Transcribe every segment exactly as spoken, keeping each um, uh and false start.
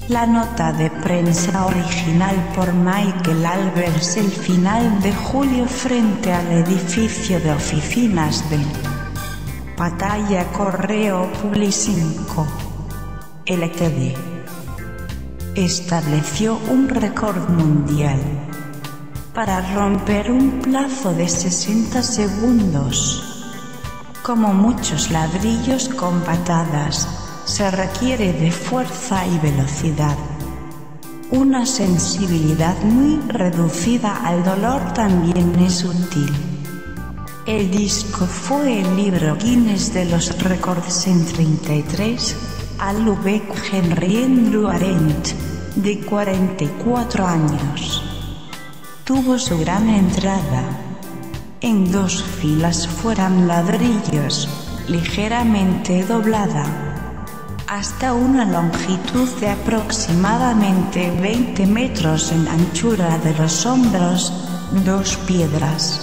La nota de prensa original por Michael Albers el final de julio frente al edificio de oficinas de Pattaya Correo Publishing Co. Ltd. estableció un récord mundial para romper un plazo de sesenta segundos. Como muchos ladrillos con patadas, se requiere de fuerza y velocidad. Una sensibilidad muy reducida al dolor también es útil. El disco fue el libro Guinness de los récords en treinta y tres, al V. Henry Andrew Arendt, de cuarenta y cuatro años. Tuvo su gran entrada en dos filas fueran ladrillos, ligeramente doblada, hasta una longitud de aproximadamente veinte metros en anchura de los hombros, dos piedras.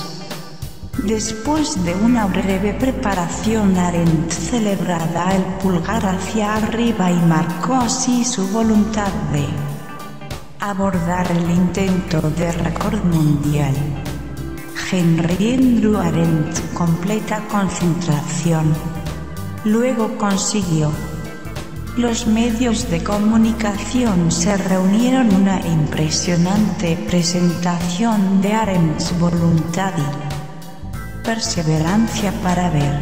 Después de una breve preparación, Arendt celebraba el pulgar hacia arriba y marcó así su voluntad de abordar el intento de récord mundial. Henry Andrew Arendt completa concentración. Luego consiguió. Los medios de comunicación se reunieron en una impresionante presentación de Arendt's voluntad y perseverancia para ver.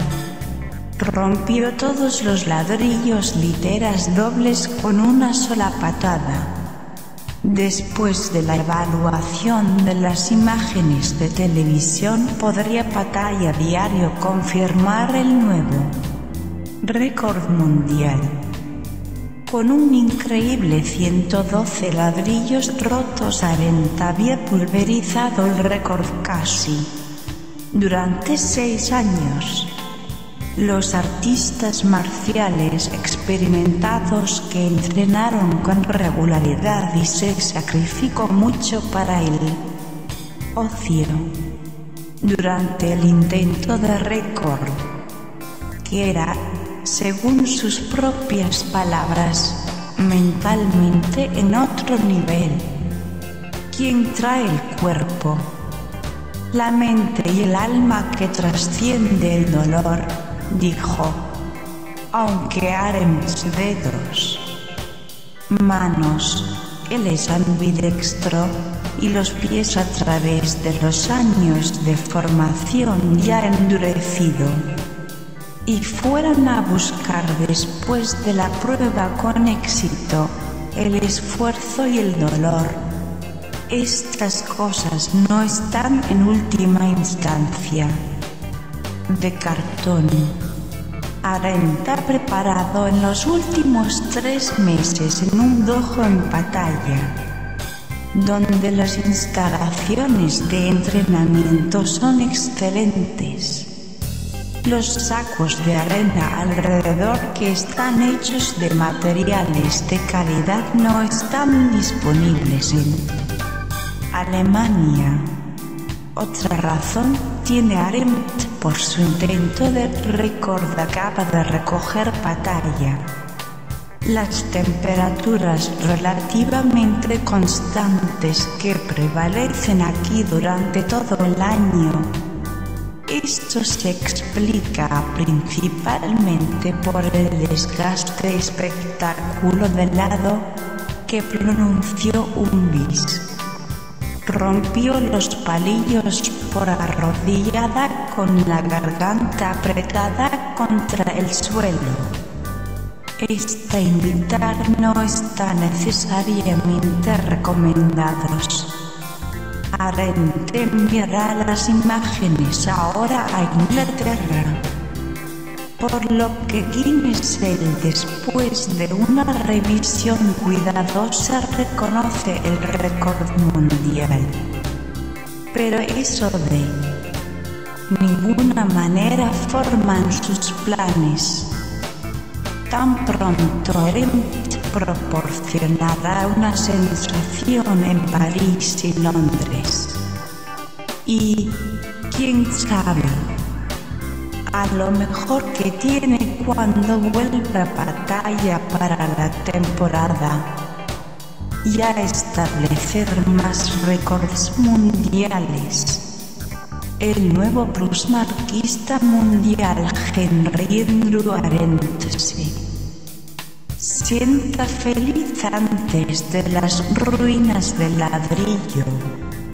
Rompió todos los ladrillos literas dobles con una sola patada. Después de la evaluación de las imágenes de televisión, podría Pattaya Diario confirmar el nuevo récord mundial. Con un increíble ciento doce ladrillos rotos, Arendt había pulverizado el récord casi durante seis años. Los artistas marciales experimentados que entrenaron con regularidad y se sacrificó mucho para el ocio durante el intento de récord, que era, según sus propias palabras, mentalmente en otro nivel. Quien trae el cuerpo, la mente y el alma que trasciende el dolor, dijo, aunque Arendt's dedos, manos, él es ambidextro, y los pies a través de los años de formación ya endurecido, y fueron a buscar después de la prueba con éxito, el esfuerzo y el dolor. Estas cosas no están en última instancia de cartón. Arendt ha preparado en los últimos tres meses en un dojo en Pattaya, donde las instalaciones de entrenamiento son excelentes. Los sacos de arena alrededor, que están hechos de materiales de calidad, no están disponibles en Alemania. Otra razón tiene Arendt por su intento de récord. Acaba de recoger Pattaya. Las temperaturas relativamente constantes que prevalecen aquí durante todo el año. Esto se explica principalmente por el desgaste espectáculo del lado que pronunció un bis. Rompió los palillos por arrodillada con la garganta apretada contra el suelo. Esta y militar no está necesariamente recomendados. Arendt enviará las imágenes ahora a Inglaterra, por lo que Guinness el después de una revisión cuidadosa reconoce el récord mundial. Pero eso de ninguna manera forman sus planes. Tan pronto Arendt proporcionará una sensación en París y Londres. Y, quién sabe, a lo mejor que tiene cuando vuelva a Pattaya para la temporada y a establecer más récords mundiales. El nuevo plusmarquista mundial Henry Andrew Arendt se sienta feliz antes de las ruinas de ladrillo.